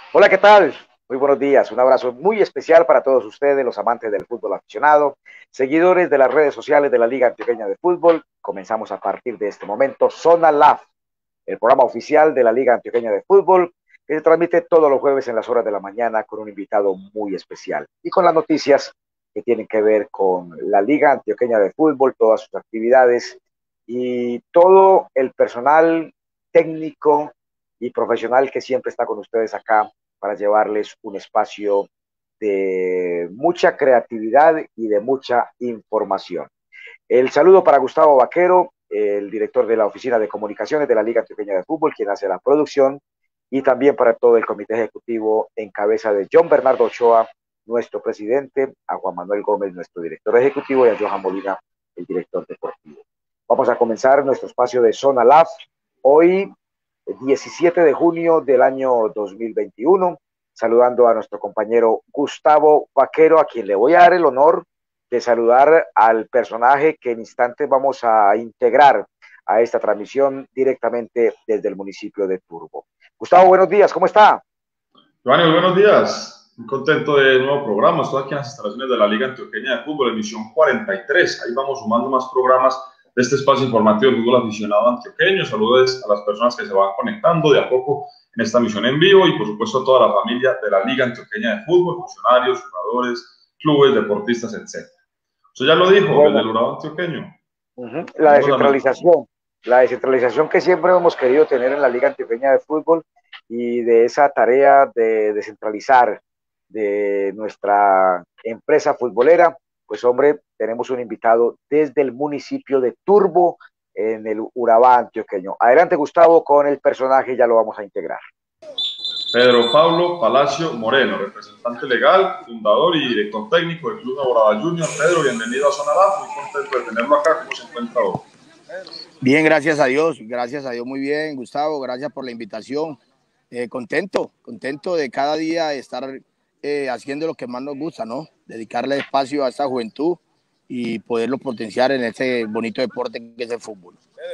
Hola, ¿qué tal? Muy buenos días. Un abrazo muy especial para todos ustedes, los amantes del fútbol aficionado, seguidores de las redes sociales de la Liga Antioqueña de Fútbol. Comenzamos a partir de este momento Zona LAF, el programa oficial de la Liga Antioqueña de Fútbol, que se transmite todos los jueves en las horas de la mañana con un invitado muy especial y con las noticias que tienen que ver con la Liga Antioqueña de Fútbol, todas sus actividades y todo el personal técnico y profesional que siempre está con ustedes acá para llevarles un espacio de mucha creatividad y de mucha información. El saludo para Gustavo Vaquero, el director de la Oficina de Comunicaciones de la Liga Antioqueña de Fútbol, quien hace la producción, y también para todo el comité ejecutivo en cabeza de John Bernardo Ochoa, nuestro presidente, a Juan Manuel Gómez, nuestro director ejecutivo, y a Johan Molina, el director deportivo. Vamos a comenzar nuestro espacio de Zona LAF hoy, 17 de junio del año 2021, saludando a nuestro compañero Gustavo Vaquero, a quien le voy a dar el honor de saludar al personaje que en instantes vamos a integrar a esta transmisión directamente desde el municipio de Turbo. Gustavo, buenos días, ¿cómo está? Giovanni, muy buenos días. Muy contento de nuevo programa. Estoy aquí en las instalaciones de la Liga Antioqueña de Fútbol, emisión 43. Ahí vamos sumando más programas de este espacio informativo de fútbol aficionado antioqueño. Saludos a las personas que se van conectando de a poco en esta emisión en vivo y, por supuesto, a toda la familia de la Liga Antioqueña de Fútbol, funcionarios, jugadores, clubes, deportistas, etc. Usted ya lo dijo, desde Bueno, el Urabá antioqueño. la Tenemos a nuestro... descentralización que siempre hemos querido tener en la Liga Antioqueña de Fútbol y de esa tarea de descentralizar de nuestra empresa futbolera, pues hombre, tenemos un invitado desde el municipio de Turbo en el Urabá antioqueño. Adelante Gustavo con el personaje, ya lo vamos a integrar. Pedro Pablo Palacio Moreno, representante legal, fundador y director técnico del Club Laborada Junior. Pedro, bienvenido a Zona LAF, muy contento de tenerlo acá. ¿Cómo se encuentra hoy? Bien, gracias a Dios muy bien, Gustavo, gracias por la invitación. Contento de cada día estar haciendo lo que más nos gusta, ¿no? Dedicarle espacio a esta juventud y poderlo potenciar en este bonito deporte que es el fútbol.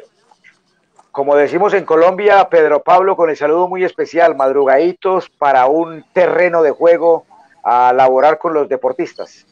Como decimos en Colombia, Pedro Pablo, con el saludo muy especial, madrugaditos para un terreno de juego a laborar con los deportistas.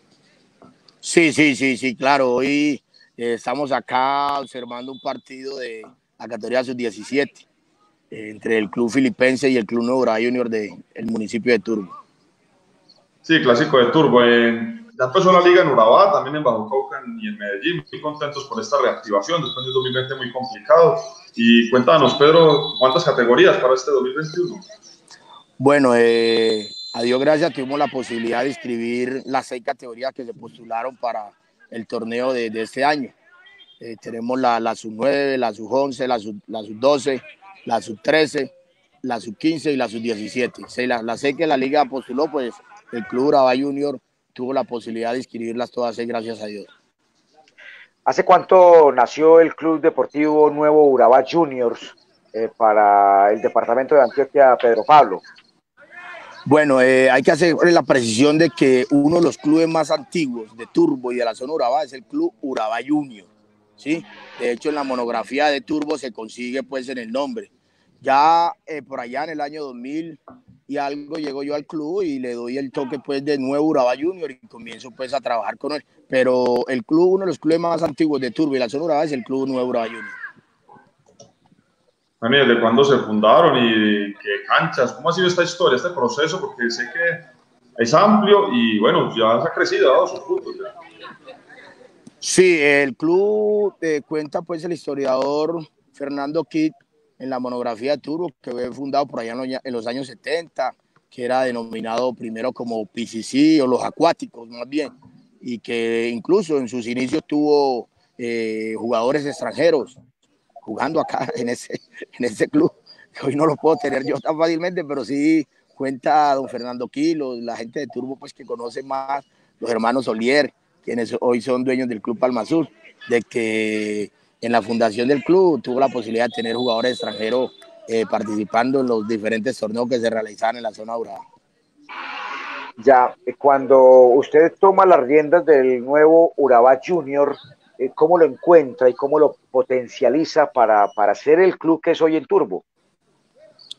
Sí, claro. Hoy estamos acá observando un partido de la categoría sub-17 entre el club filipense y el club Nuevo Junior del municipio de Turbo. Sí, clásico de Turbo. Ya empezó la liga en Urabá, también en Bajo Cauca y en Medellín. Muy contentos por esta reactivación después de un 2020 muy complicado. Y cuéntanos, Pedro, ¿cuántas categorías para este 2021? Bueno, a Dios gracias tuvimos la posibilidad de inscribir las 6 categorías que se postularon para el torneo de este año. Tenemos la sub-9, la sub-11, la sub-12, la sub-13, la sub-15 y la sub-17. Las 6 que la liga postuló, pues el Club Urabá Junior tuvo la posibilidad de inscribirlas todas 6, gracias a Dios. ¿Hace cuánto nació el Club Deportivo Nuevo Urabá Juniors para el departamento de Antioquia, Pedro Pablo? Bueno, hay que hacer la precisión de que uno de los clubes más antiguos de Turbo y de la zona Urabá es el Club Urabá Junior, ¿sí? De hecho, en la monografía de Turbo se consigue pues en el nombre. Ya por allá en el año 2000 y algo llego yo al club y le doy el toque pues de Nuevo Urabá Junior y comienzo pues a trabajar con él. Pero el club, uno de los clubes más antiguos de Turbo y la zona Urabá es el Club Nuevo Urabá Junior. Bueno, ¿desde cuándo se fundaron y qué canchas? ¿Cómo ha sido esta historia, este proceso? Porque sé que es amplio y bueno, ya se ha crecido, ha dado sus frutos ya. Sí, el club cuenta pues el historiador Fernando Kidd en la monografía de Turbo, que fue fundado por allá en los años 70, que era denominado primero como PCC o los acuáticos más bien, y que incluso en sus inicios tuvo jugadores extranjeros jugando acá en ese club, que hoy no lo puedo tener yo tan fácilmente, pero sí cuenta don Fernando Quilo, la gente de Turbo pues que conoce más, los hermanos Olier, quienes hoy son dueños del Club Palma Sur, de que en la fundación del club tuvo la posibilidad de tener jugadores extranjeros participando en los diferentes torneos que se realizaban en la zona dorada. Ya, cuando usted toma las riendas del nuevo Urabá Junior, ¿cómo lo encuentra y cómo lo potencializa para ser el club que es hoy en Turbo?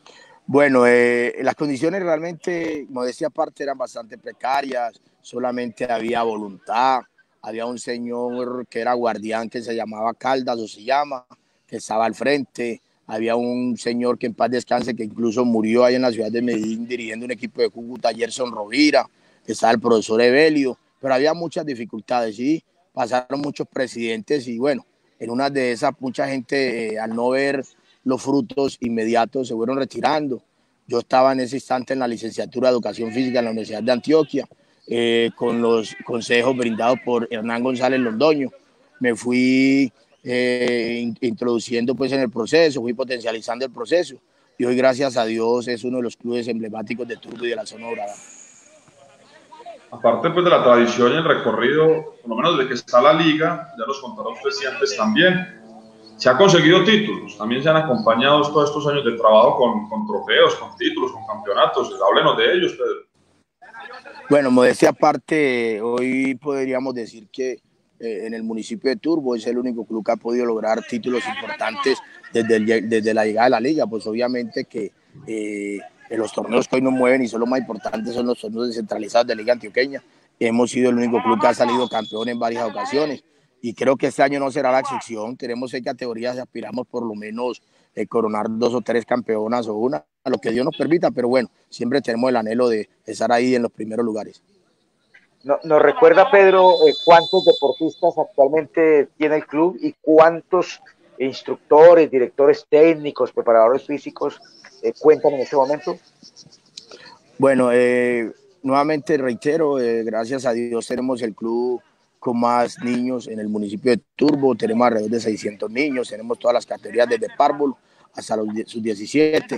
Bueno, las condiciones realmente, modestia aparte, eran bastante precarias, solamente había voluntad, había un señor que era guardián que se llamaba Caldas o se llama, que estaba al frente, había un señor que en paz descanse que incluso murió ahí en la ciudad de Medellín dirigiendo un equipo de Cúcuta, Gerson Rovira, estaba el profesor Evelio, pero había muchas dificultades, ¿sí? Pasaron muchos presidentes y bueno, en una de esas mucha gente al no ver los frutos inmediatos se fueron retirando. Yo estaba en ese instante en la licenciatura de Educación Física en la Universidad de Antioquia, con los consejos brindados por Hernán González Londoño. Me fui introduciendo pues en el proceso, fui potencializando el proceso y hoy gracias a Dios es uno de los clubes emblemáticos de Turbo y de la zona dorada. Aparte pues de la tradición y el recorrido, por lo menos desde que está la liga, ya los contará usted si antes también, se han conseguido títulos, también se han acompañado todos estos años de trabajo con trofeos, con títulos, con campeonatos. Háblenos de ellos, Pedro. Bueno, modestia aparte, hoy podríamos decir que en el municipio de Turbo es el único club que ha podido lograr títulos importantes desde la llegada de la liga. Pues obviamente que en los torneos que hoy nos mueven y son los más importantes son los torneos descentralizados de Liga Antioqueña. Hemos sido el único club que ha salido campeón en varias ocasiones y creo que este año no será la excepción. Tenemos 6 categorías y aspiramos por lo menos coronar 2 o 3 campeonas o una, a lo que Dios nos permita, pero bueno, siempre tenemos el anhelo de estar ahí en los primeros lugares. ¿Nos recuerda, Pedro, cuántos deportistas actualmente tiene el club y cuántos instructores, directores técnicos, preparadores físicos cuentan en este momento? Bueno, nuevamente reitero, gracias a Dios tenemos el club con más niños en el municipio de Turbo, tenemos alrededor de 600 niños, tenemos todas las categorías desde párvulo hasta los sub-17,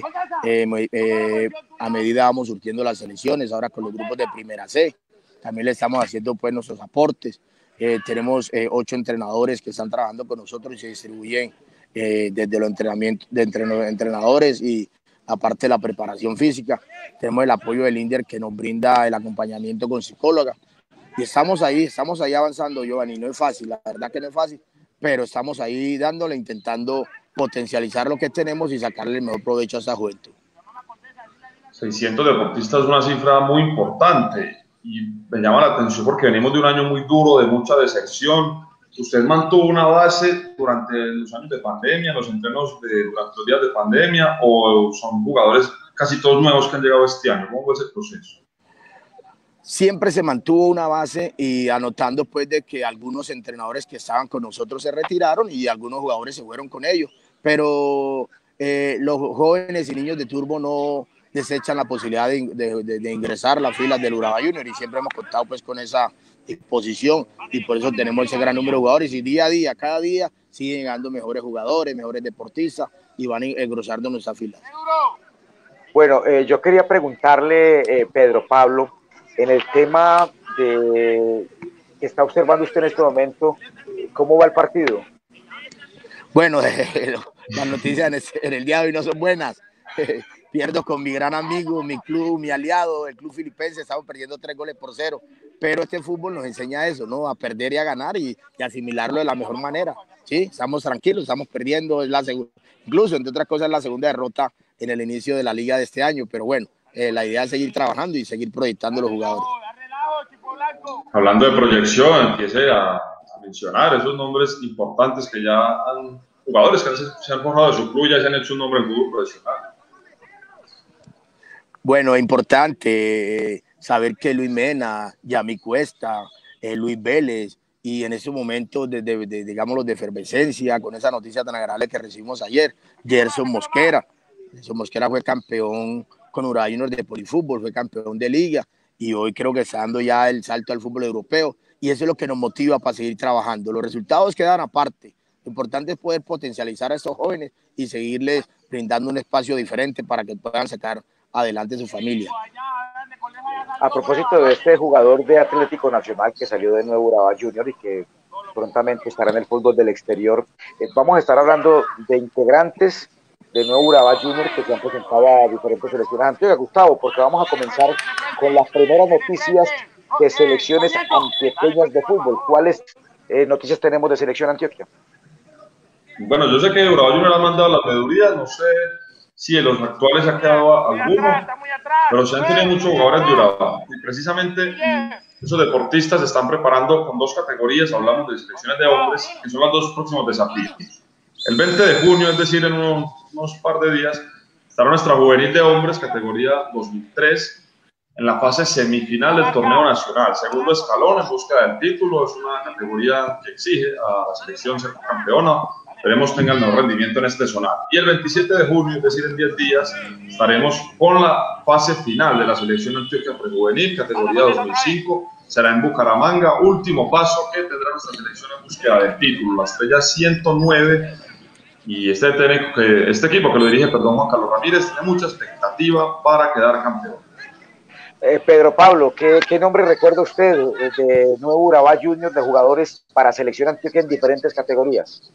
a medida vamos surtiendo las selecciones, ahora con los grupos de primera C, también le estamos haciendo pues nuestros aportes, tenemos 8 entrenadores que están trabajando con nosotros y se distribuyen desde los entrenamientos de entrenadores y aparte de la preparación física, tenemos el apoyo del INDER que nos brinda el acompañamiento con psicóloga. Y estamos ahí avanzando, Giovanni. No es fácil, la verdad que no es fácil, pero estamos ahí dándole, intentando potencializar lo que tenemos y sacarle el mejor provecho a esta juventud. 600 deportistas es una cifra muy importante y me llama la atención porque venimos de un año muy duro, de mucha deserción. ¿Usted mantuvo una base durante los años de pandemia, los entrenos durante los días de pandemia, o son jugadores casi todos nuevos que han llegado este año? ¿Cómo fue ese proceso? Siempre se mantuvo una base y anotando pues de que algunos entrenadores que estaban con nosotros se retiraron y algunos jugadores se fueron con ellos, pero los jóvenes y niños de Turbo no desechan la posibilidad de ingresar a las filas del Urabá Junior y siempre hemos contado pues con esa disposición y por eso tenemos ese gran número de jugadores y día a día, cada día siguen llegando mejores jugadores, mejores deportistas y van engrosando nuestras filas. Bueno, yo quería preguntarle, Pedro Pablo, en el tema de que está observando usted en este momento, ¿cómo va el partido? Bueno, las noticias en el día de hoy no son buenas. Pierdo con mi gran amigo, mi club, mi aliado, el club filipense, estamos perdiendo 3-0, pero este fútbol nos enseña eso, ¿no? A perder y a ganar y asimilarlo de la mejor manera, ¿sí? Estamos tranquilos, estamos perdiendo, es la segunda, incluso, entre otras cosas, la segunda derrota en el inicio de la liga de este año, pero bueno, la idea es seguir trabajando y seguir proyectando a los jugadores. Hablando de proyección, empiece a mencionar esos nombres importantes que ya han, jugadores que se han formado de su club, ya se han hecho un nombre en el fútbol profesional. Bueno, es importante saber que Luis Mena, Yami Cuesta, Luis Vélez, y en ese momento, digamos, de efervescencia, con esa noticia tan agradable que recibimos ayer, Gerson Mosquera. Gerson Mosquera fue campeón con Urabá Junior de Polifútbol, fue campeón de liga, y hoy creo que está dando ya el salto al fútbol europeo, y eso es lo que nos motiva para seguir trabajando. Los resultados quedan aparte. Lo importante es poder potencializar a estos jóvenes y seguirles brindando un espacio diferente para que puedan sacar adelante su familia. A propósito de este jugador de Atlético Nacional que salió de Nuevo Urabá Junior y que prontamente estará en el fútbol del exterior, vamos a estar hablando de integrantes de Nuevo Urabá Junior que se han presentado a diferentes selecciones antioqueñas, Gustavo, porque vamos a comenzar con las primeras noticias de selecciones antioqueñas de fútbol. ¿Cuáles noticias tenemos de selección Antioquia? Bueno, yo sé que Urabá Junior ha mandado las veedurías, no sé Sí, en los actuales se ha quedado alguno, pero se han tenido muchos jugadores de Urabá. Y precisamente esos deportistas se están preparando con dos categorías, hablamos de selecciones de hombres, que son los dos próximos desafíos. El 20 de junio, es decir, en unos par de días, estará nuestra juvenil de hombres, categoría 2003, en la fase semifinal del torneo nacional, segundo escalón en búsqueda del título. Es una categoría que exige a la selección ser campeona. Esperemos tenga el mejor rendimiento en este zonal. Y el 27 de junio, es decir, en 10 días, estaremos con la fase final de la selección Antioquia Prejuvenil, categoría 2005. Será en Bucaramanga, último paso que tendrá nuestra selección en búsqueda del título, la estrella 109. Y este equipo que lo dirige, Juan Carlos Ramírez, tiene mucha expectativa para quedar campeón. Pedro Pablo, ¿qué nombre recuerda usted de Nuevo Urabá Junior de jugadores para selección Antioquia en diferentes categorías?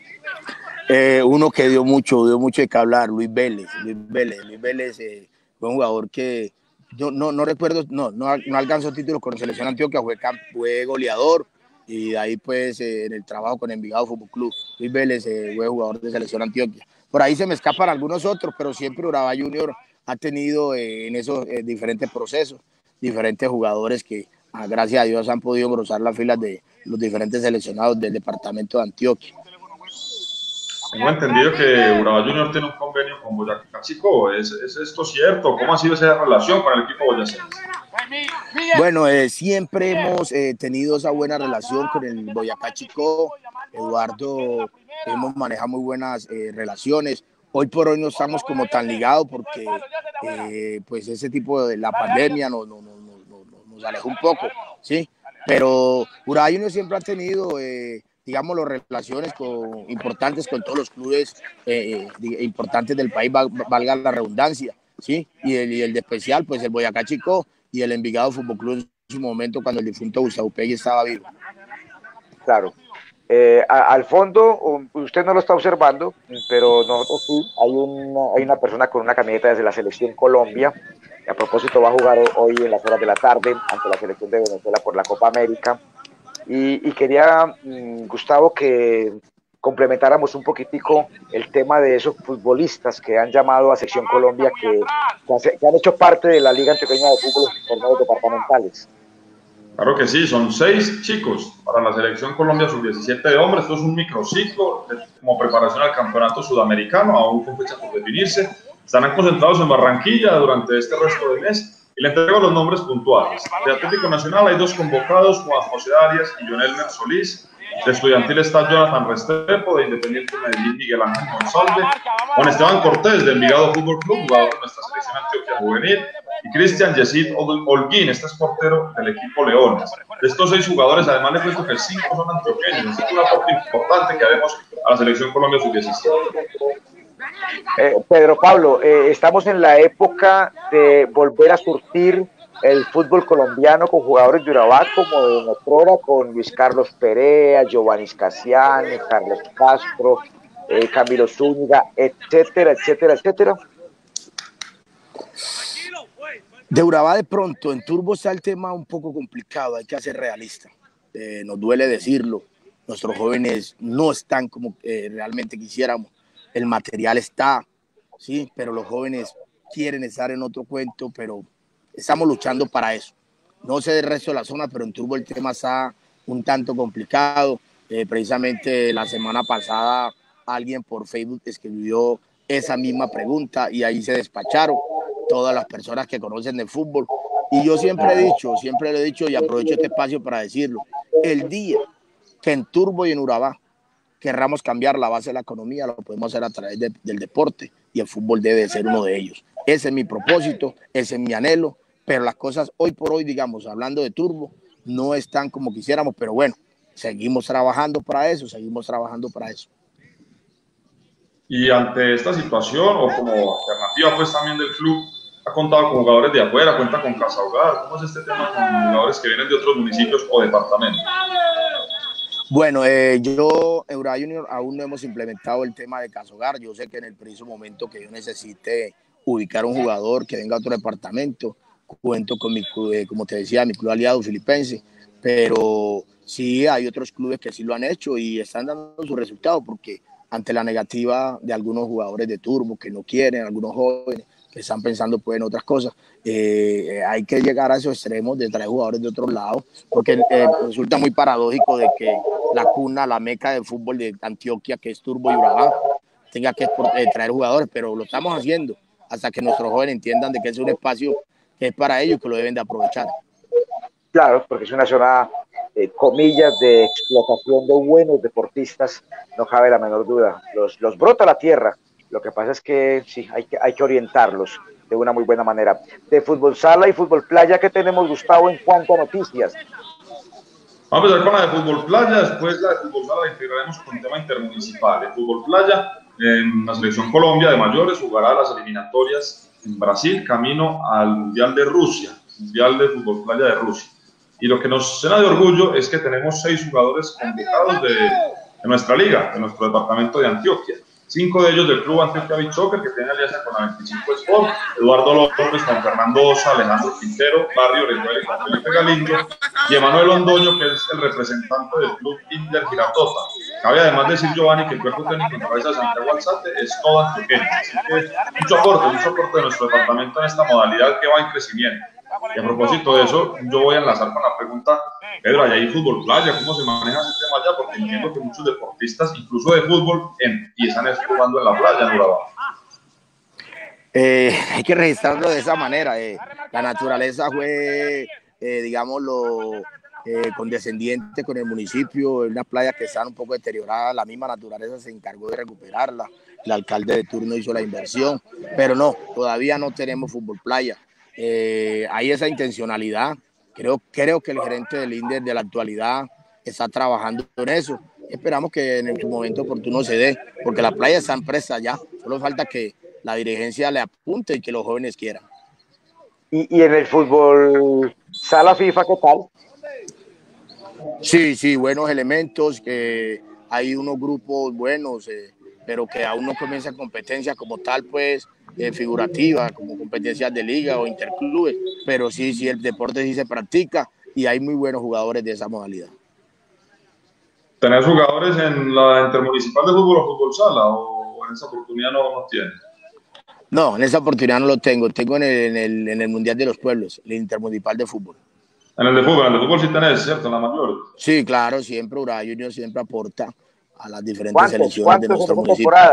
Uno que dio mucho de qué hablar, Luis Vélez. Luis Vélez fue un jugador que no recuerdo, no alcanzó títulos con selección Antioquia, fue goleador, y de ahí pues en el trabajo con Envigado Fútbol Club. Luis Vélez fue jugador de selección Antioquia. Por ahí se me escapan algunos otros, pero siempre Urabá Junior ha tenido en esos diferentes procesos, diferentes jugadores que gracias a Dios han podido engrosar las filas de los diferentes seleccionados del departamento de Antioquia. Tengo entendido que Urabá Junior tiene un convenio con Boyacá Chicó. ¿Es esto cierto? ¿Cómo ha sido esa relación con el equipo boyacense? Bueno, siempre hemos tenido esa buena relación con el Boyacá Chicó. Eduardo, hemos manejado muy buenas relaciones. Hoy por hoy no estamos como tan ligados porque pues ese tipo de la pandemia nos alejó un poco, ¿sí? Pero Urabá Junior siempre ha tenido, digamos, relaciones importantes con todos los clubes importantes del país, valga la redundancia, ¿sí? Y el de especial, pues el Boyacá Chicó y el Envigado Fútbol Club en su momento cuando el difunto Gustavo Upegui estaba vivo. Claro. Al fondo, usted no lo está observando, pero nosotros sí, hay una persona con una camiseta desde la selección Colombia, que a propósito va a jugar hoy en las horas de la tarde ante la selección de Venezuela por la Copa América. Y quería, Gustavo, que complementáramos un poquitico el tema de esos futbolistas que han llamado a Sección Colombia, que han hecho parte de la Liga Antioqueña de Fútbol en torneos departamentales. Claro que sí, son 6 chicos para la selección Colombia sub-17 de hombres. Esto es un microciclo como preparación al campeonato sudamericano, aún con fecha por definirse. Estarán concentrados en Barranquilla durante este resto del mes y le entrego los nombres puntuales. De Atlético Nacional hay 2 convocados, Juan José Arias y Jonelmer Solís. De Estudiantil está Jonathan Restrepo, de Independiente Medellín Miguel Ángel González, Juan Esteban Cortés de Envigado Fútbol Club, jugador de nuestra selección Antioquia Juvenil, y Cristian Yesid Holguín, este es portero del equipo Leones. De estos 6 jugadores, además les cuento que 5 son antioqueños. Es un aporte importante que haremos a la selección Colombia sub-17. Pedro Pablo, estamos en la época de volver a surtir el fútbol colombiano con jugadores de Urabá como de Notrora, con Luis Carlos Perea, Giovanni Scasiani, Carlos Castro, Camilo Zúñiga, etcétera, etcétera, etcétera. De Urabá de pronto, en Turbo está el tema un poco complicado, hay que ser realista. Nos duele decirlo, nuestros jóvenes no están como realmente quisiéramos. El material está, sí, pero los jóvenes quieren estar en otro cuento, pero estamos luchando para eso. No sé del resto de la zona, pero en Turbo el tema está un tanto complicado. Precisamente la semana pasada alguien por Facebook escribió esa misma pregunta y ahí se despacharon todas las personas que conocen de fútbol. Y yo siempre lo he dicho y aprovecho este espacio para decirlo. El día que en Turbo y en Urabá querramos cambiar la base de la economía, lo podemos hacer a través del deporte y el fútbol debe ser uno de ellos. Ese es mi propósito, ese es mi anhelo, pero las cosas hoy por hoy, digamos, hablando de Turbo, no están como quisiéramos, pero bueno, seguimos trabajando para eso. Y ante esta situación, o como alternativa pues también del club, ha contado con jugadores de afuera, cuenta con Casa Hogar. ¿Cómo es este tema con jugadores que vienen de otros municipios o departamentos? Bueno, yo, Urabá Junior, aún no hemos implementado el tema de Casa Hogar. Yo sé que en el preciso momento que yo necesite ubicar un jugador que venga a otro departamento, cuento con mi club, como te decía, mi club aliado filipense, pero sí hay otros clubes que sí lo han hecho y están dando sus resultados, porque ante la negativa de algunos jugadores de Turbo que no quieren, algunos jóvenes que están pensando pues en otras cosas. Hay que llegar a esos extremos de traer jugadores de otros lados, porque resulta muy paradójico de que la cuna, la meca del fútbol de Antioquia, que es Turbo y Urabá, tenga que traer jugadores, pero lo estamos haciendo hasta que nuestros jóvenes entiendan de que es un espacio que es para ellos y que lo deben de aprovechar. Claro, porque es una zona, comillas, de explotación de buenos deportistas, no cabe la menor duda. Los brota la tierra. Lo que pasa es que sí, hay que orientarlos de una muy buena manera. De fútbol sala y fútbol playa, ¿qué tenemos, Gustavo, en cuanto a noticias? Vamos a empezar con la de fútbol playa, después la de fútbol sala la integraremos con tema intermunicipal. En fútbol playa, en la selección Colombia de mayores jugará las eliminatorias en Brasil, camino al Mundial de Rusia, Mundial de fútbol playa de Rusia. Y lo que nos llena de orgullo es que tenemos 6 jugadores convocados de nuestra liga, de nuestro departamento de Antioquia. 5 de ellos del club Antioquia Beach Soccer, que tiene alianza con la 25 Sport, Eduardo López, Juan Fernando Osa, Alejandro Quintero, Barrio Orejuela y Juan Felipe Galindo, y Emanuel Londoño, que es el representante del club Inder Girardota. Cabe además decir, Giovanni, que el cuerpo técnico en cabeza de Santiago Alzate es todo antioqueño. Así que mucho aporte de nuestro departamento en esta modalidad que va en crecimiento. Y a propósito de eso, yo voy a enlazar con la pregunta, Pedro, allá hay fútbol playa, ¿cómo se maneja ese tema allá? Porque entiendo que muchos deportistas, incluso de fútbol, empiezan jugando en la playa, en Urabá. Hay que registrarlo de esa manera. La naturaleza fue, digámoslo, condescendiente con el municipio, unas playas que están un poco deterioradas, la misma naturaleza se encargó de recuperarla, el alcalde de turno hizo la inversión, pero no, todavía no tenemos fútbol playa. Hay esa intencionalidad, creo que el gerente del INDER de la actualidad está trabajando en eso, esperamos que en su momento oportuno se dé, porque las playas están prestas ya, solo falta que la dirigencia le apunte y que los jóvenes quieran. Y en el fútbol sala FIFA, ¿qué tal? Sí, buenos elementos, hay unos grupos buenos, pero que aún no comienza competencia como tal, pues, figurativa, como competencias de liga o interclubes, pero sí, el deporte sí se practica y hay muy buenos jugadores de esa modalidad. ¿Tenés jugadores en la intermunicipal de fútbol o fútbol sala o en esa oportunidad no tienes? No, en esa oportunidad no lo tengo en el Mundial de los Pueblos, el intermunicipal de fútbol. En el de fútbol sí tenés, ¿cierto? En la mayor. Sí, claro, siempre Urabá Junior siempre aporta a las diferentes selecciones de nuestro municipio. Temporada?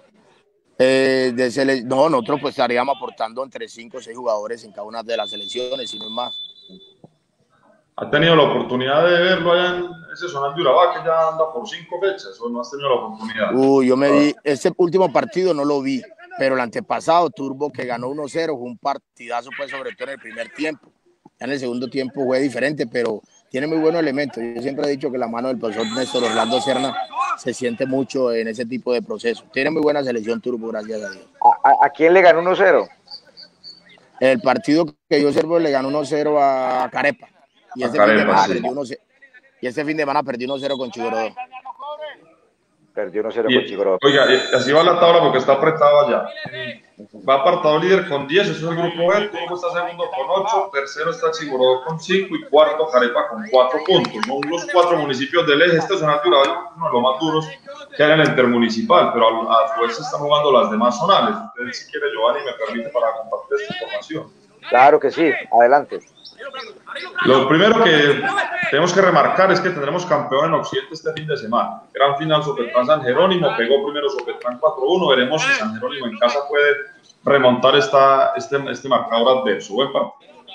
No, nosotros pues estaríamos aportando entre 5 o 6 jugadores en cada una de las selecciones, si no es más. ¿Has tenido la oportunidad de verlo allá en ese zonal de Urabá que ya anda por 5 fechas o no has tenido la oportunidad? Yo me vi, ese último partido no lo vi, pero el antepasado, Turbo, que ganó 1-0, fue un partidazo, pues, sobre todo en el primer tiempo. Ya en el segundo tiempo fue diferente, pero tiene muy buenos elementos. Yo siempre he dicho que la mano del profesor Néstor Orlando Serna se siente mucho en ese tipo de procesos. Tiene muy buena selección Turbo, gracias a Dios. ¿A quién le ganó 1-0? El partido que yo observo le ganó 1-0 a Carepa. Y ese fin de semana perdió 1-0 con Chigorodó. Perdió 1-0 con Chigorodó. Oiga, así va la tabla porque está apretado allá. Va apartado líder con 10, eso es el grupo B, Turbo está segundo con 8, tercero está Chigorodó con 5 y cuarto Carepa con 4 puntos. Son los 4 municipios del eje. Este zonal de Urabá, uno de los más duros que hay en el intermunicipal, pero a su vez se están jugando las demás zonales. Usted, si quiere, Giovanni, me permite para compartir esta información. Claro que sí, adelante. Lo primero que tenemos que remarcar es que tendremos campeón en Occidente este fin de semana. Gran final Sopetrán San Jerónimo, pegó primero Sopetrán 4-1, veremos si San Jerónimo en casa puede remontar este marcador adverso. Buen partido.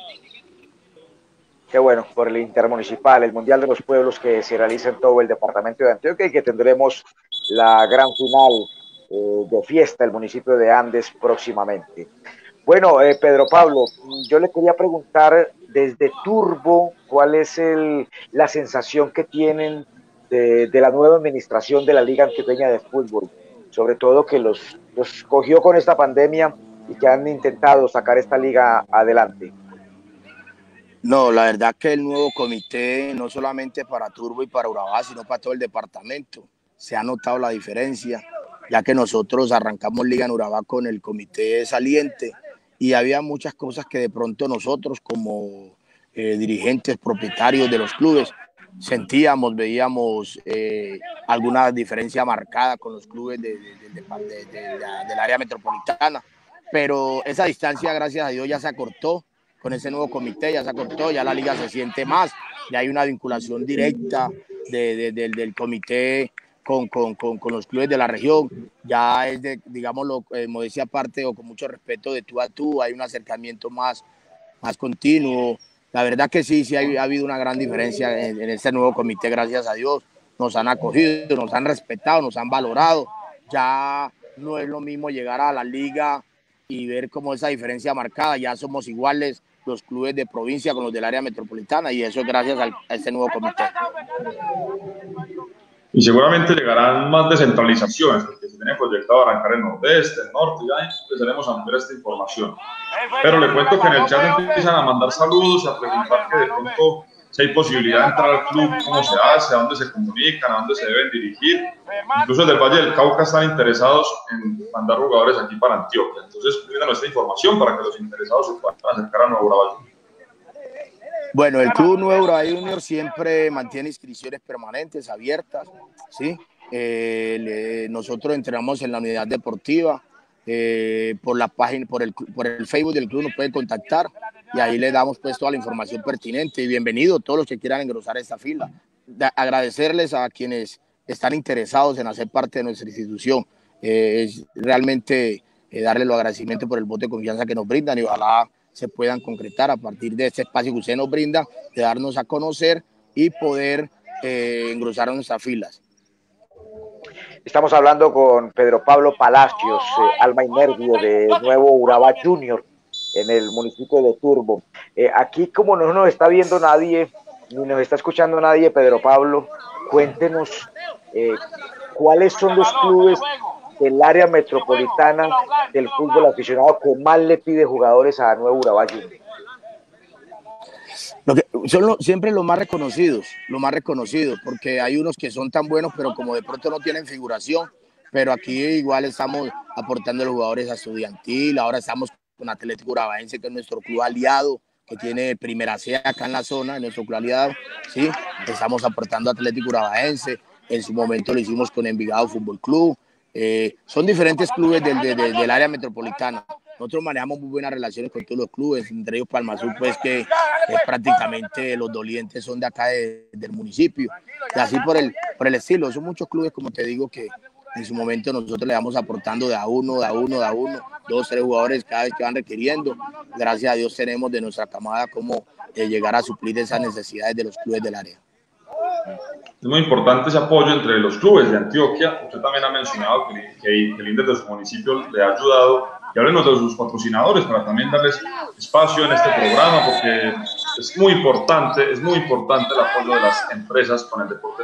Qué bueno, por el intermunicipal, el Mundial de los Pueblos que se realiza en todo el departamento de Antioquia y que tendremos la gran final de fiesta del municipio de Andes próximamente. Bueno, Pedro Pablo, yo le quería preguntar desde Turbo, ¿cuál es la sensación que tienen de la nueva administración de la Liga Antioqueña de Fútbol? Sobre todo que los cogió con esta pandemia y que han intentado sacar esta liga adelante. No, la verdad que el nuevo comité, no solamente para Turbo y para Urabá, sino para todo el departamento, se ha notado la diferencia, ya que nosotros arrancamos Liga en Urabá con el comité saliente y había muchas cosas que de pronto nosotros como dirigentes, propietarios de los clubes, sentíamos, veíamos alguna diferencia marcada con los clubes del área metropolitana, pero esa distancia, gracias a Dios, ya se acortó con ese nuevo comité, ya se acortó, ya la liga se siente más, ya hay una vinculación directa del comité con los clubes de la región, ya es de, digámoslo, modestia aparte o con mucho respeto, de tú a tú, hay un acercamiento más continuo. La verdad que sí ha habido una gran diferencia en este nuevo comité, gracias a Dios. Nos han acogido, nos han respetado, nos han valorado. Ya no es lo mismo llegar a la liga y ver como esa diferencia marcada. Ya somos iguales los clubes de provincia con los del área metropolitana, y eso es gracias a este nuevo comité. Y seguramente llegarán más descentralizaciones, porque se tiene proyectado arrancar el nordeste, el norte, ya empezaremos a ampliar esta información. Pero le cuento que en el chat empiezan a mandar saludos y a preguntar que de pronto si hay posibilidad de entrar al club, cómo se hace, a dónde se comunican, a dónde se deben dirigir. Incluso desde el Valle del Cauca están interesados en mandar jugadores aquí para Antioquia. Entonces, piden esta información para que los interesados se puedan acercar a Nuevo Urabá Junior. Bueno, el Club Nuevo Urabá Junior siempre mantiene inscripciones permanentes, abiertas, ¿sí? Nosotros entrenamos en la unidad deportiva, por la página, por el Facebook del club nos pueden contactar y ahí le damos pues toda la información pertinente. Y bienvenido todos los que quieran engrosar esta fila. Agradecerles a quienes están interesados en hacer parte de nuestra institución. Es realmente darle los agradecimientos por el voto de confianza que nos brindan, y ojalá se puedan concretar a partir de este espacio que usted nos brinda, de darnos a conocer y poder engrosar nuestras filas. Estamos hablando con Pedro Pablo Palacios, alma y nervio de Nuevo Urabá Junior en el municipio de Turbo. Aquí, como no nos está viendo nadie, ni nos está escuchando nadie, Pedro Pablo, cuéntenos cuáles son los clubes del área metropolitana del fútbol aficionado que más le pide jugadores a Nuevo Urabá Junior. Son siempre los más reconocidos, porque hay unos que son tan buenos, pero como de pronto no tienen figuración, pero aquí igual estamos aportando a los jugadores a Estudiantil, ahora estamos con Atlético Urabaense, que es nuestro club aliado, que tiene primera C acá en la zona, en nuestro club aliado, ¿sí? Estamos aportando a Atlético Urabaense, en su momento lo hicimos con Envigado Fútbol Club, son diferentes clubes del área metropolitana. Nosotros manejamos muy buenas relaciones con todos los clubes, entre ellos Palma Azul, pues que prácticamente los dolientes son de acá del municipio, y así por el estilo. Son muchos clubes, como te digo, que en su momento nosotros le vamos aportando de a uno, 2, 3 jugadores cada vez que van requiriendo. Gracias a Dios tenemos de nuestra camada cómo llegar a suplir esas necesidades de los clubes del área. Es muy importante ese apoyo entre los clubes de Antioquia. Usted también ha mencionado que el INDER de su municipio le ha ayudado. Y háblenos de sus patrocinadores para también darles espacio en este programa, porque es muy importante el apoyo de las empresas con el deporte.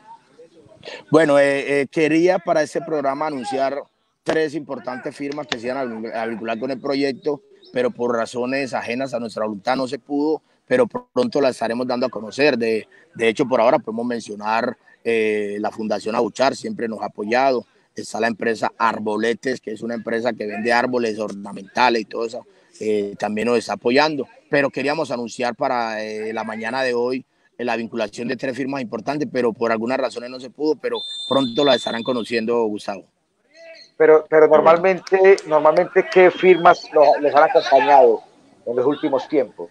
Bueno, quería para este programa anunciar 3 importantes firmas que se iban a vincular con el proyecto, pero por razones ajenas a nuestra voluntad no se pudo, pero pronto la estaremos dando a conocer. De hecho, por ahora podemos mencionar la Fundación Abuchar, siempre nos ha apoyado. Está la empresa Arboletes, que es una empresa que vende árboles ornamentales y todo eso, también nos está apoyando. Pero queríamos anunciar para la mañana de hoy la vinculación de 3 firmas importantes, pero por algunas razones no se pudo, pero pronto la estarán conociendo, Gustavo. Pero normalmente, ¿qué firmas les han acompañado en los últimos tiempos?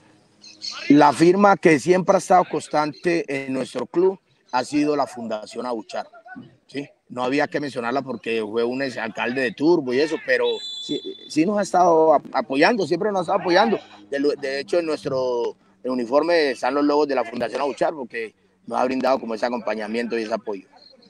La firma que siempre ha estado constante en nuestro club ha sido la Fundación Abuchar, ¿sí? No había que mencionarla porque fue un alcalde de Turbo y eso, pero sí nos ha estado apoyando, siempre nos ha estado apoyando. De hecho, en nuestro uniforme están los logos de la Fundación Abuchar, porque nos ha brindado como ese acompañamiento y ese apoyo.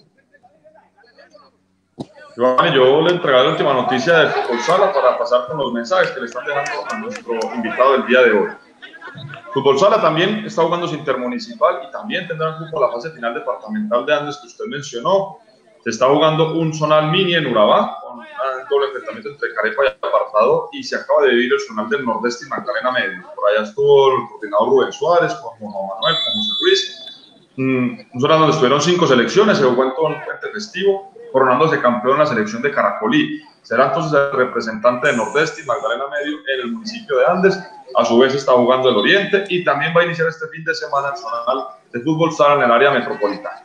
Yo le entregué la última noticia de Fútbol Sala para pasar con los mensajes que le están dejando a nuestro invitado del día de hoy. Fútbol Sala también está jugando su intermunicipal y también tendrán cupo a la fase final departamental de Andes que usted mencionó. Se está jugando un zonal mini en Urabá, con un doble enfrentamiento entre Carepa y Apartado, y se acaba de vivir el zonal del Nordeste y Magdalena Medio. Por allá estuvo el coordinador Rubén Suárez, con Juan Manuel, con José Luis. Un zonal donde estuvieron 5 selecciones, se jugó en todo el puente festivo, coronándose campeón en la selección de Caracolí. Será entonces el representante de Nordeste y Magdalena Medio en el municipio de Andes. A su vez está jugando el Oriente y también va a iniciar este fin de semana el zonal de fútbol sala en el área metropolitana.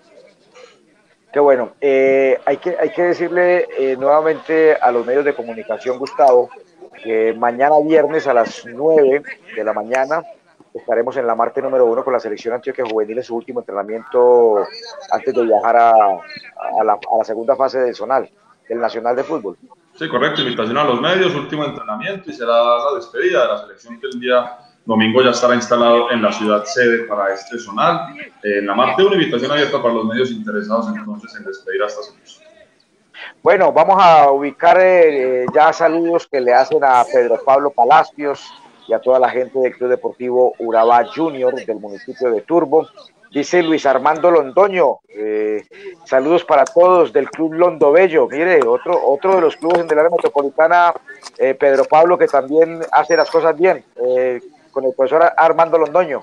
Qué bueno. Hay que decirle nuevamente a los medios de comunicación, Gustavo, que mañana viernes a las 9 de la mañana estaremos en la Marte número 1 con la selección Antioquia Juvenil en su último entrenamiento antes de viajar a la segunda fase del zonal, del Nacional de Fútbol. Sí, correcto, invitación a los medios, último entrenamiento y será la despedida de la selección que el día domingo ya estará instalado en la ciudad sede para este zonal. En la Marte, una invitación abierta para los medios interesados entonces en despedir a esta selección. Bueno, vamos a ubicar ya saludos que le hacen a Pedro Pablo Palacios y a toda la gente del Club Deportivo Urabá Junior del municipio de Turbo. Dice Luis Armando Londoño, saludos para todos del Club Londobello. Mire, otro de los clubes del área metropolitana, Pedro Pablo, que también hace las cosas bien, con el profesor Armando Londoño.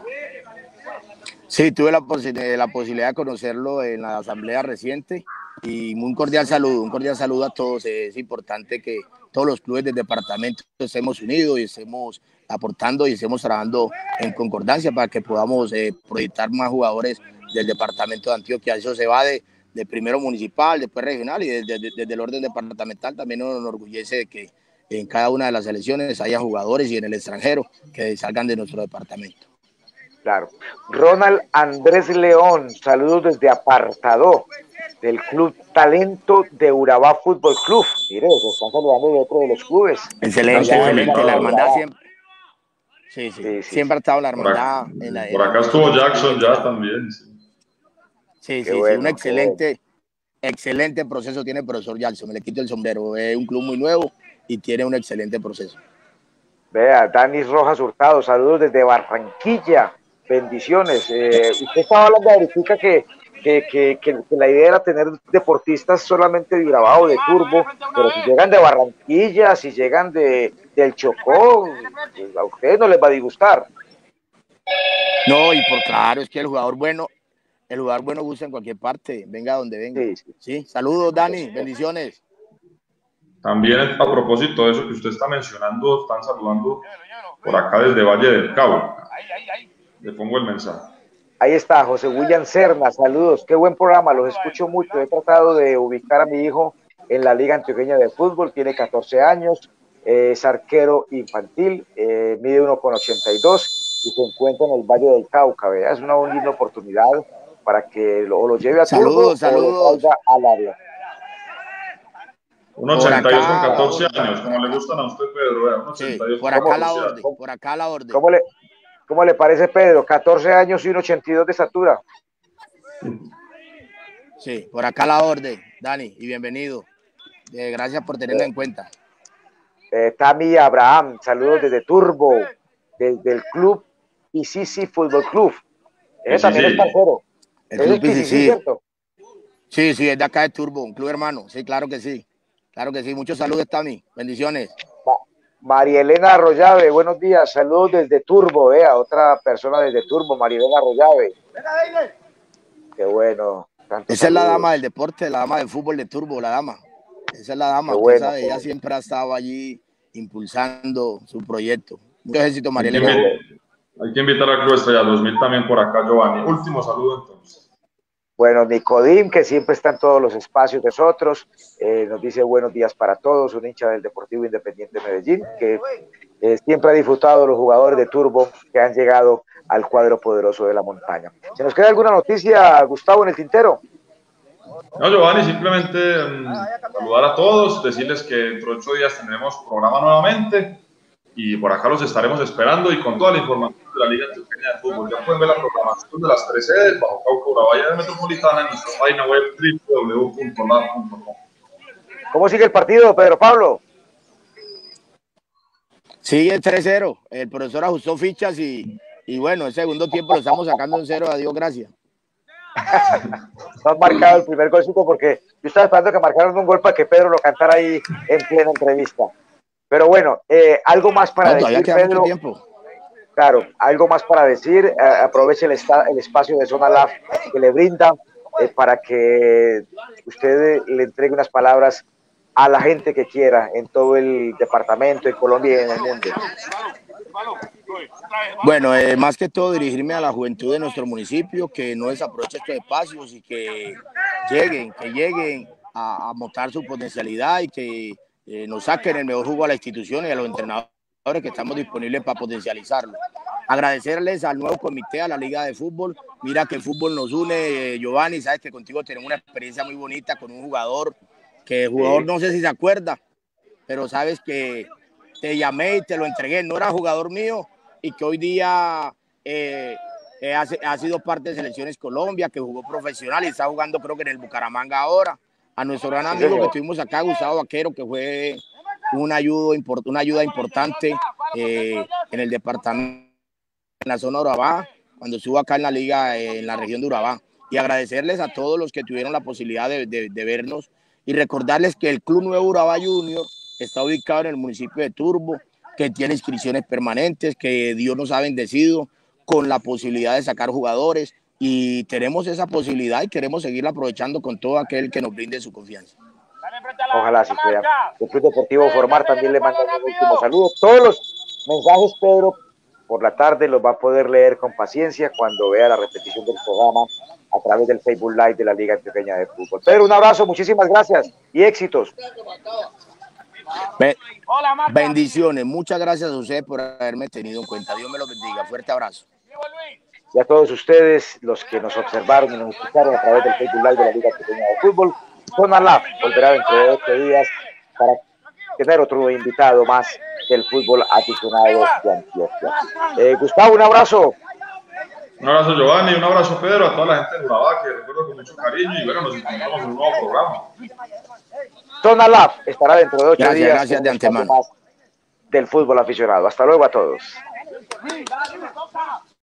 Sí, tuve la posibilidad de conocerlo en la asamblea reciente y un cordial saludo a todos. Es importante que todos los clubes del departamento estemos unidos y estemos aportando y estemos trabajando en concordancia para que podamos proyectar más jugadores del departamento de Antioquia. Eso se va de primero municipal, después regional y desde el orden departamental. También nos enorgullece de que en cada una de las selecciones haya jugadores y en el extranjero que salgan de nuestro departamento. Claro. Ronald Andrés León, saludos desde Apartadó, del Club Talento de Urabá Fútbol Club. Mire, se están saludando de otro de los clubes. Excelente. La hermandad siempre. Sí. Siempre ha estado la hermandad. Por acá estuvo Jackson ya también. Sí. Bueno, un excelente proceso tiene el profesor Jackson. Me le quito el sombrero. Es un club muy nuevo y tiene un excelente proceso. Vea, Danis Rojas Hurtado, saludos desde Barranquilla. Bendiciones. Usted estaba hablando ahorita que la idea era tener deportistas solamente de Urabá o de Turbo, pero si llegan de Barranquilla, si llegan del Chocó, a ustedes no les va a disgustar. No, y por claro, es que el jugador bueno gusta en cualquier parte, venga donde venga. Sí. Saludos, Dani, bendiciones. También a propósito de eso que usted está mencionando, están saludando por acá desde Valle del Cabo. Le pongo el mensaje. Ahí está, José William Serna, saludos, qué buen programa, los escucho mucho. He tratado de ubicar a mi hijo en la Liga Antioqueña de Fútbol, tiene 14 años, es arquero infantil, mide 1,82 y se encuentra en el Valle del Cauca. ¿Vea? Es una linda oportunidad para que lo lleve a saludos. O lo traiga al área. 1,82 con 14 años, como le gustan a usted, Pedro. 1,82 por acá a la orden. ¿Cómo le parece, Pedro? 14 años y 1,82 de estatura. Sí, por acá a la orden, Dani, y bienvenido. Gracias por tenerlo en cuenta. Tami Abraham, saludos desde Turbo, desde el club PCC Fútbol Club. Ese también es parcero. El club PCC, ¿cierto? Sí, es de acá de Turbo, un club hermano. Sí, claro que sí. Muchos saludos, Tami. Bendiciones. María Elena Arroyave, buenos días, saludos desde Turbo, otra persona desde Turbo, María Elena Arroyave. Qué bueno. Esa es la dama del deporte, la dama del fútbol de Turbo, la dama. Esa es la dama, usted sabe, ella siempre ha estado allí impulsando su proyecto. Mucho éxito, María Elena. Hay que invitar al Club Estrella 2000 también por acá, Giovanni. Último saludo entonces. Bueno, Nicodim, que siempre está en todos los espacios de nosotros, nos dice buenos días para todos, un hincha del Deportivo Independiente de Medellín, que siempre ha disfrutado de los jugadores de Turbo que han llegado al cuadro poderoso de la montaña. ¿Se nos queda alguna noticia, Gustavo, en el tintero? No, Giovanni, simplemente saludar a todos, decirles que dentro de 8 días tendremos programa nuevamente y por acá los estaremos esperando y con toda la información de la Liga Antioqueña de Fútbol. Ya pueden ver la programación de las 3 sedes, Bajo Cauca, Urabá y Metropolitana en nuestra página web www.lab.com. ¿Cómo sigue el partido, Pedro Pablo? Sigue 3-0. El profesor ajustó fichas y bueno, el segundo tiempo lo estamos sacando en 0, a Dios gracias. No han marcado el primer golcito porque yo estaba esperando que marcaran un gol para que Pedro lo cantara ahí en plena entrevista. Pero bueno, algo más para decir, Pedro. Claro, algo más para decir. Aproveche el espacio de Zona Lab que le brinda para que usted le entregue unas palabras a la gente que quiera en todo el departamento, en Colombia y en el mundo. Bueno, más que todo dirigirme a la juventud de nuestro municipio, que no desaproveche estos espacios y que lleguen a mostrar su potencialidad y que nos saquen el mejor jugo a la institución y a los entrenadores que estamos disponibles para potencializarlo. Agradecerles al nuevo comité, a la Liga de Fútbol. Mira que el fútbol nos une, Giovanni, sabes que contigo tenemos una experiencia muy bonita con un jugador, que el jugador no sé si se acuerda, pero sabes que te llamé y te lo entregué, no era jugador mío y que hoy día ha sido parte de Selecciones Colombia, que jugó profesional y está jugando creo que en el Bucaramanga ahora. A nuestro gran amigo que tuvimos acá, Gustavo Vaquero, que fue una ayuda importante en el departamento, en la zona de Urabá, cuando estuvo acá en la liga, en la región de Urabá. Y agradecerles a todos los que tuvieron la posibilidad de vernos y recordarles que el Club Nuevo Urabá Junior está ubicado en el municipio de Turbo, que tiene inscripciones permanentes, que Dios nos ha bendecido con la posibilidad de sacar jugadores y tenemos esa posibilidad y queremos seguirla aprovechando con todo aquel que nos brinde su confianza. Ojalá así sea. El Club Deportivo Formar también le manda un último saludo. Todos los mensajes, Pedro, por la tarde los va a poder leer con paciencia cuando vea la repetición del programa a través del Facebook Live de la Liga Antioqueña de Fútbol. Pedro, un abrazo, muchísimas gracias y éxitos. Bendiciones, muchas gracias a ustedes por haberme tenido en cuenta. Dios me los bendiga. Fuerte abrazo. Y a todos ustedes, los que nos observaron y nos escucharon a través del Facebook Live de la Liga Antioqueña de Fútbol, Zona Lab volverá dentro de 8 días para tener otro invitado más del fútbol aficionado de Antioquia. Gustavo, un abrazo. Un abrazo, Giovanni, un abrazo, Pedro, a toda la gente de Urabá, que recuerdo con mucho cariño, y bueno, nos encontramos en un nuevo programa. Zona Lab estará dentro de 8 días. Gracias de antemano. Más del fútbol aficionado. Hasta luego a todos.